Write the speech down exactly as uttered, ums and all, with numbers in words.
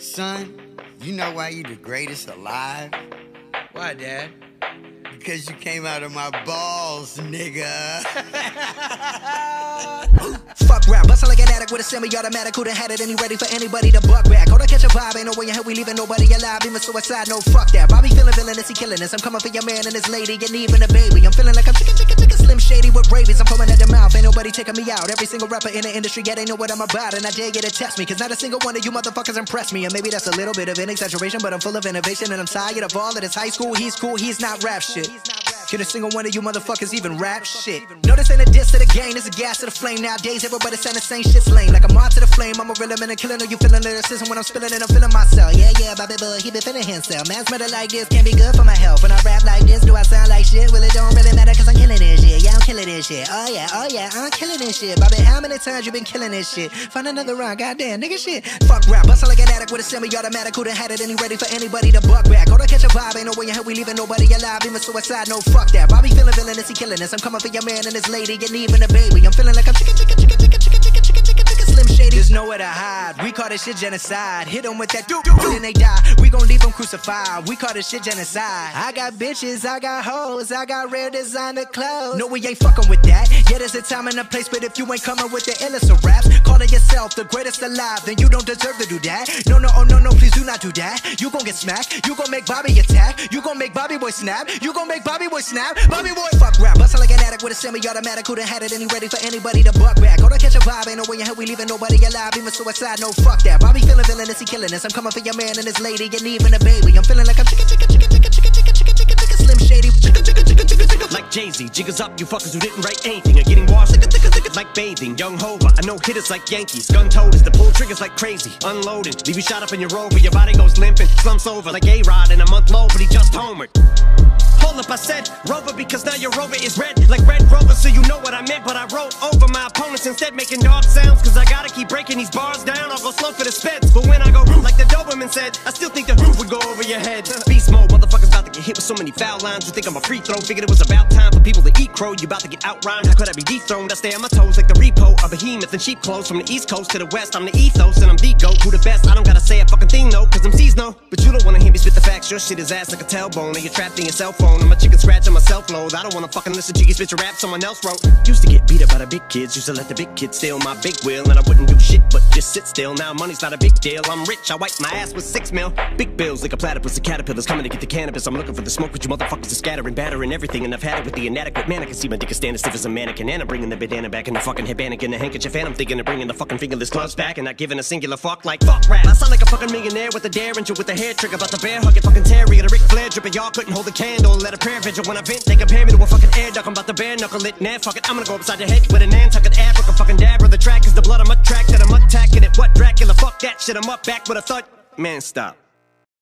Son, you know why you the greatest alive? Why, Dad? Because you came out of my balls, nigga. Fuck rap, bustle like an addict with a semi-automatic. Who done had it and he ready for anybody to buck back? Hold on, catch a vibe, ain't no way in hell we leaving nobody alive. Even suicide, no fuck that. Bobby feeling villainous, he killing us. I'm coming for your man and his lady, and even a baby. I'm feeling like I'm chicken, chicken, chicken, Slim Shady with rabies. I'm foaming at the mouth, ain't nobody taking me out. Every single rapper in the industry, yeah, they know what I'm about. And I dare you to test me, cause not a single one of you motherfuckers impress me. And maybe that's a little bit of an exaggeration, but I'm full of innovation. And I'm tired of all of this high school, he's cool, he's not rap shit. Can a single one of you motherfuckers even rap shit? No, this ain't a diss to the game, it's a gas to the flame. Nowadays, everybody saying the same shit's lame. Like I'm on to the flame, I'm a real man and killing. Are you feeling lyricism when I'm spilling it? I'm feeling myself. Yeah, yeah, Bobby Boy, he been feeling himself. Man's murder like this can't be good for my health. When I rap like this, do I sound like shit? Well, it don't really matter cause I'm killing this shit. Yeah, I'm killing this shit. Oh yeah, oh yeah, I'm killing this shit. Bobby, how many times you been killing this shit? Find another rhyme, goddamn, nigga shit. Fuck rap, bustle like an addict with a semi-automatic. Who done had it and he ready for anybody to buck back? Hold on, catch a vibe, ain't no way in hell we leaving nobody alive. Even suicide, no fuck that. Bobby feeling villainous, he killing us. I'm coming for your man and his lady, and even a baby. I'm feeling like I'm chicken, chicken, chicken, chicken, chicken, chicken, chicken, chicken, chicken, Slim Shady. There's nowhere to hide. We call this shit genocide. Hit them with that doo doo, then they die. We gon' leave them crucified. We call this shit genocide. I got bitches, I got hoes, I got rare designer clothes. No, we ain't fucking with that. Yeah, there's a time and a place, but if you ain't coming with the illest of raps, calling yourself the greatest alive, then you don't deserve to do that. No, no, oh no, no, please do not do that. You gon' get smacked. You gon' make Bobby attack. You gon' make Bobby Boy snap. You gon' make Bobby Boy snap. Bobby Boy fuck rap. Bustle like an addict with a semi-automatic. Who done had it and he ready for anybody to buck back? Hold on, catch a vibe, ain't no way in hell we leaving nobody alive. Even suicide, no fuck that. Bobby feeling villainous, he killing us. I'm coming for your man and his lady, and even a baby. I'm feeling like I'm chicken, chicken, chicken, chicken, chicken, chicken, chicken, chicken, chicken, Slim Shady. Chicken, chicken, chicken, chicken, chicken. Like Jay-Z, jiggers up, you fuckers who didn't write anything are getting washed. Like bathing, young Hova, I know hitters like Yankees. Gun-toted, the pull triggers like crazy. Unloaded, leave you shot up in your rover. Your body goes limping, slumps over like A-Rod in a month low, but he just homered. Hold up, I said Rover because now your Rover is red like Red Rover, so you know what I meant. But I wrote over my opponents instead, making dog sounds, cause I gotta keep breaking these bars down. I'll go slow for the speds, but when I go like the Doberman said, I still think the roof would go over your head. Beast mode, motherfuckers about to get hit with so many foul lines. You think I'm a free throw, figured it was about time for people to eat crow. You about to get outrhymed, how could I be dethroned? I stay on my toes like the repo, a behemoth in sheep clothes. From the east coast to the west, I'm the ethos and I'm the GOAT. Who the best? I don't gotta say a fucking thing though, cause M Cs know. But you don't wanna hear me spit the facts, your shit is ass like a tailbone, or you're trapped in your cell phone. I'm a chicken scratch on my self-load. I don't wanna fucking listen to you spit your rap someone else wrote. Used to get beat up by the big kids, used to let the big kids steal my big wheel, and I wouldn't do shit but just sit still. Now money's not a big deal, I'm rich, I wipe my ass with six mil. Big bills like a platypus, the caterpillars coming to get the cannabis. I'm looking for the smoke, but you motherfuckers are scattering, battering everything, and I've had it with the inadequate man. I can see my dick is standing stiff as a mannequin, and I'm bringing the bandana back in the fucking headband and the handkerchief, and I'm thinking of bringing the fucking fingerless gloves back, and not giving a singular fuck like fuck rap. I sound like a fucking millionaire with a derringer with a hair trigger, about the bear hugging fucking terrier, the Ric Flair dripping. Y'all couldn't hold a candle and let a prayer vigil when I vent. They compare me to a fucking air duck. I'm about to bare knuckle it, nah, fuck it. I'm gonna go upside your head with a Nantucket abracadabra, fucking dabber. The track is the blood I'm attracted, I'm attacking it. What Dracula? Fuck that shit, I'm up back with a thud. Man, stop.